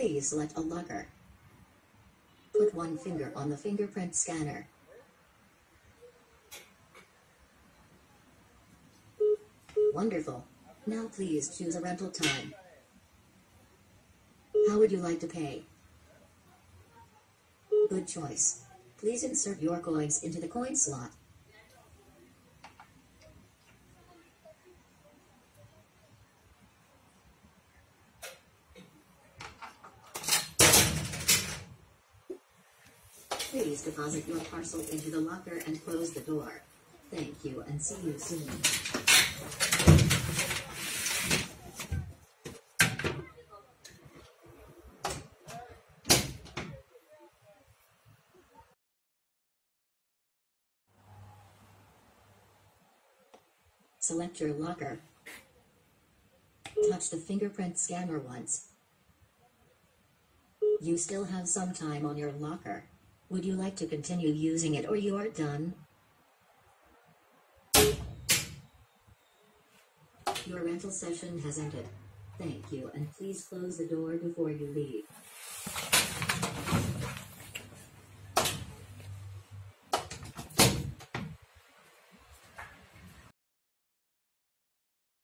Please select a locker. Put one finger on the fingerprint scanner. Wonderful. Now please choose a rental time. How would you like to pay? Good choice. Please insert your coins into the coin slot. Please deposit your parcel into the locker and close the door. Thank you and see you soon. Select your locker. Touch the fingerprint scanner once. You still have some time on your locker. Would you like to continue using it or you are done? Your rental session has ended. Thank you and please close the door before you leave.